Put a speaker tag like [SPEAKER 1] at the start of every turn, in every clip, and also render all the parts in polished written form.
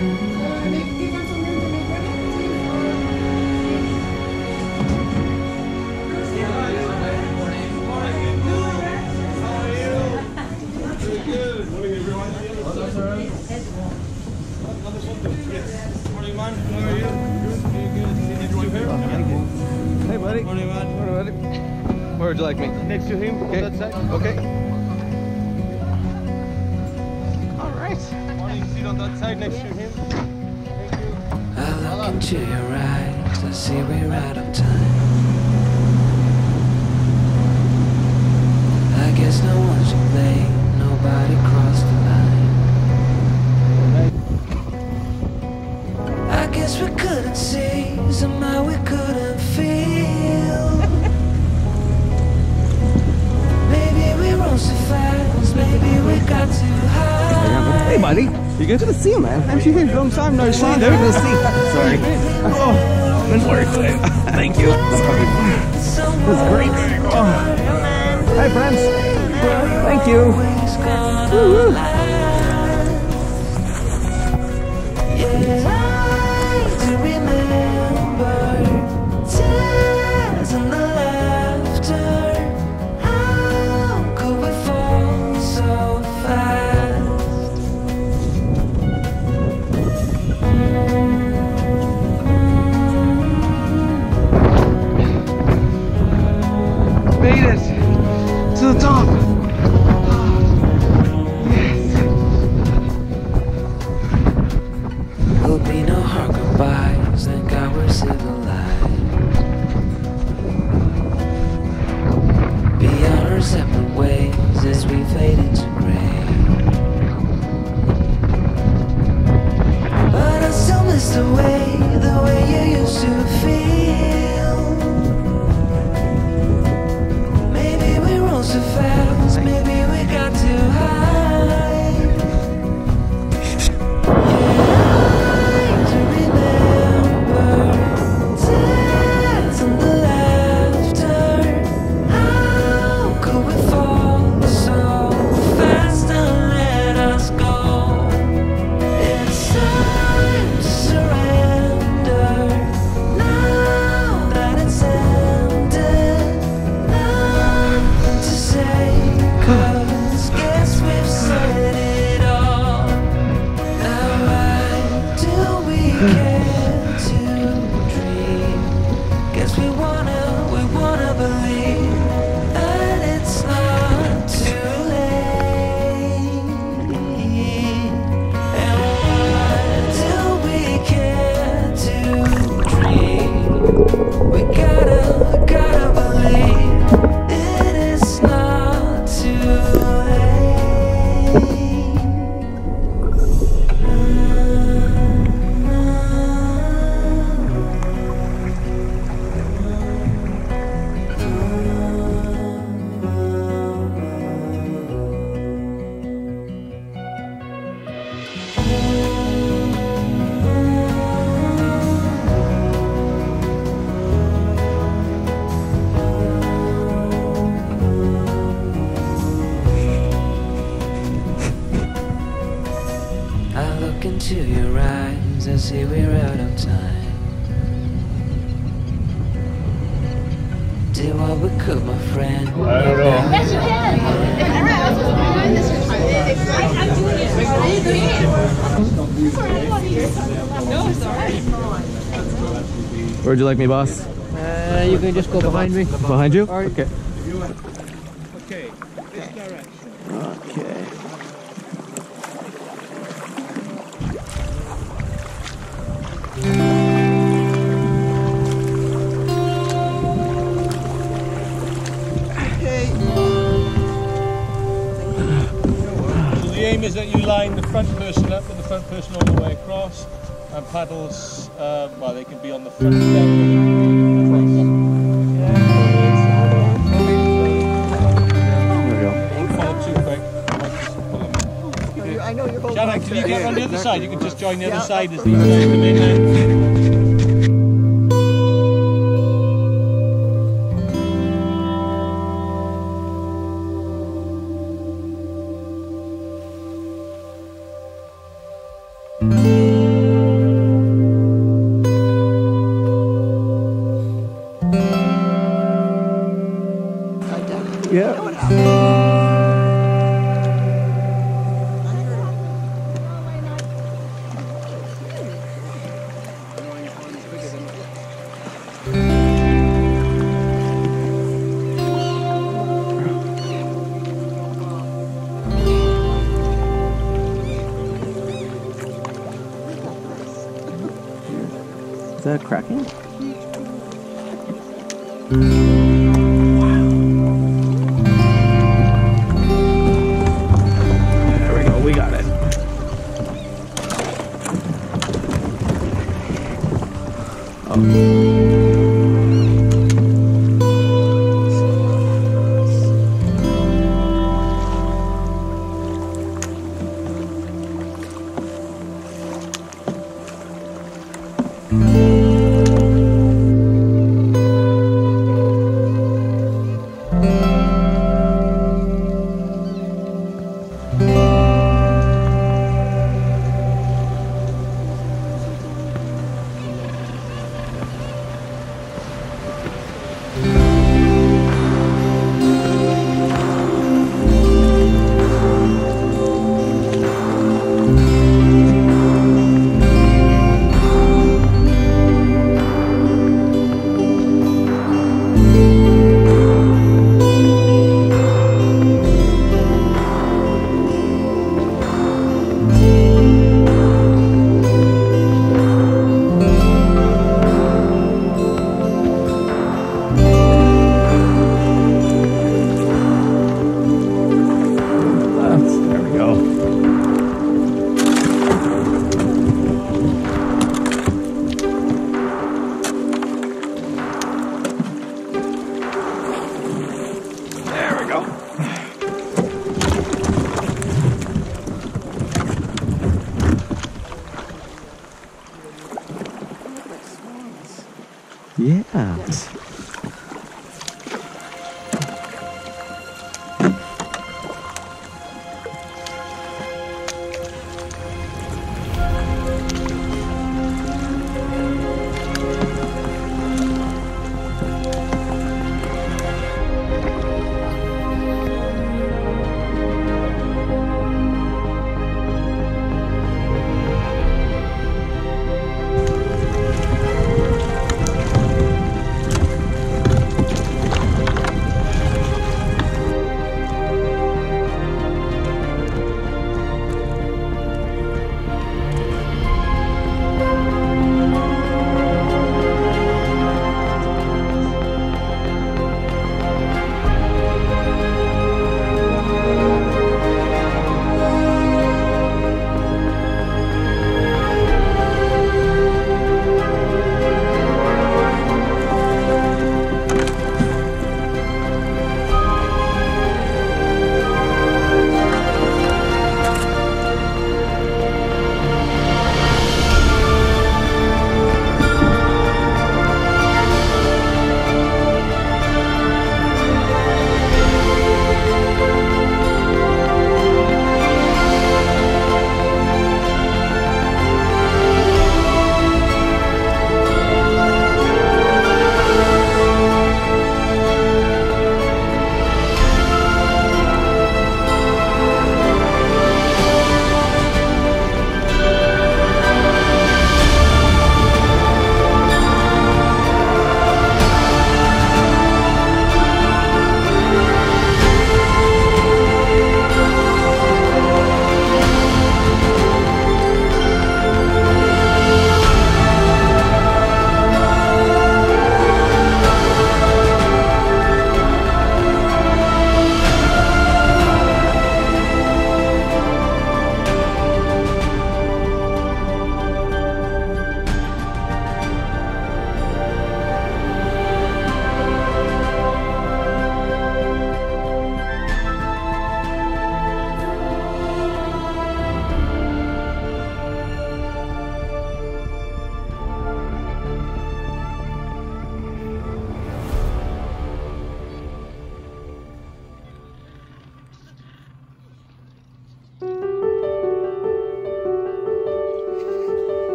[SPEAKER 1] Hey buddy.
[SPEAKER 2] Morning, man.
[SPEAKER 1] Morning, buddy. Where would you like me?
[SPEAKER 2] Next to him,
[SPEAKER 1] Okay.
[SPEAKER 2] on that side.
[SPEAKER 1] Okay. All right.
[SPEAKER 2] Morning, sit on that side next to him. Thank you.
[SPEAKER 3] I look into your eyes, I see we're out of time. I guess no one should blame, nobody crossed the line. I guess we couldn't see, somehow we couldn't feel. Maybe we rose too fast, maybe we got too high.
[SPEAKER 1] Hey buddy, you go to the sea, man. Haven't you here? Long time no see. There to the sea. Sorry. Oh, didn't work today. Thank you. This is great. Oh. Hi friends. Thank you. Woo-hoo.
[SPEAKER 2] Made it to the top.
[SPEAKER 3] There'll be no hard goodbyes, thank God we're civilized. Beyond our separate ways as we fade into gray. But I still miss the way you used to feel. Maybe we rose too fast, maybe we got too high. Into your eyes, I see we're out of time. Did what we could, my friend.
[SPEAKER 2] I don't know.
[SPEAKER 4] Yes, you can. I'm doing it. Are you doing it? No, it's alright.
[SPEAKER 1] Where'd you like me, boss?
[SPEAKER 5] You can just go behind me.
[SPEAKER 1] Behind you? Okay.
[SPEAKER 2] Okay, this direction.
[SPEAKER 1] Okay.
[SPEAKER 2] So the aim is that you line the front person up with the front person all the way across, and paddles, well, they can be on the front deck or they can be across.
[SPEAKER 1] There we go.
[SPEAKER 2] Don't fall too quick.
[SPEAKER 5] I know you're holding.
[SPEAKER 2] Sharon, can you get on the other side? You can just join the other side as the mainland.
[SPEAKER 1] Is that cracking? There we go, we got it. Oh. Yes.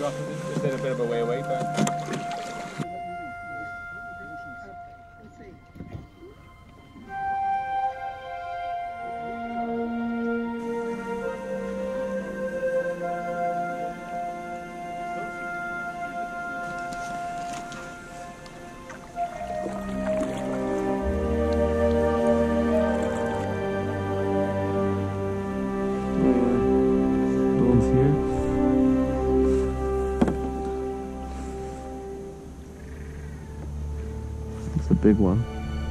[SPEAKER 2] off. Just did a bit of a way away, but.
[SPEAKER 1] It's a big one.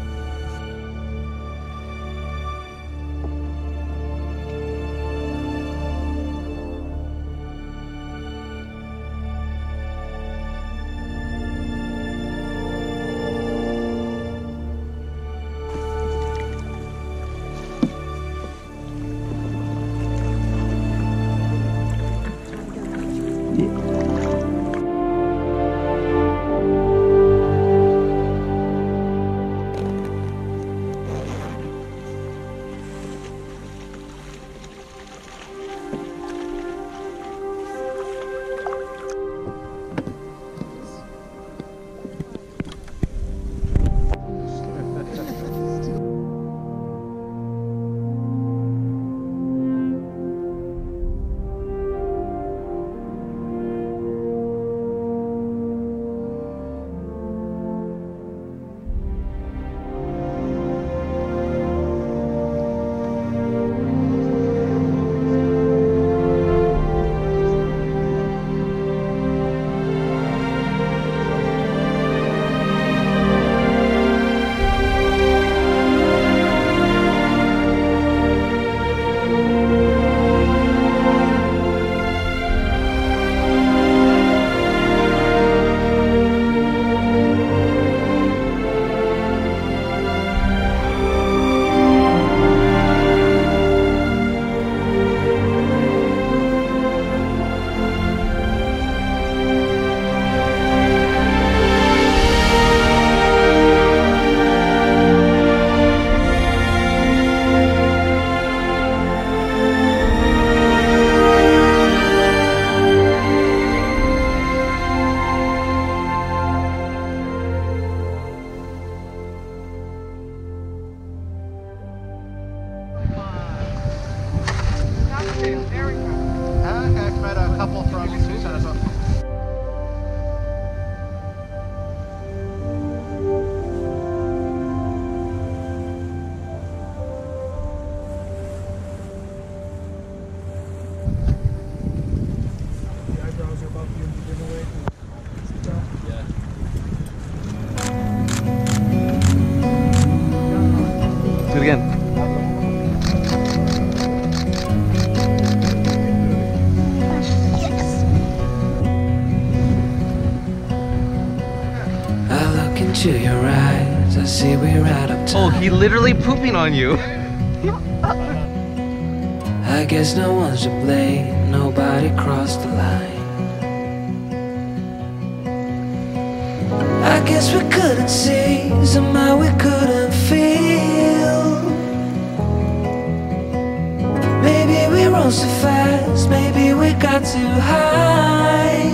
[SPEAKER 1] Do it again.
[SPEAKER 3] I look into your eyes, I see we're out of time.
[SPEAKER 1] Oh, he literally pooping on you.
[SPEAKER 3] I guess no one's to blame, nobody crossed the line. I guess we couldn't see, somehow we couldn't feel. Maybe we rose too fast, maybe we got too high.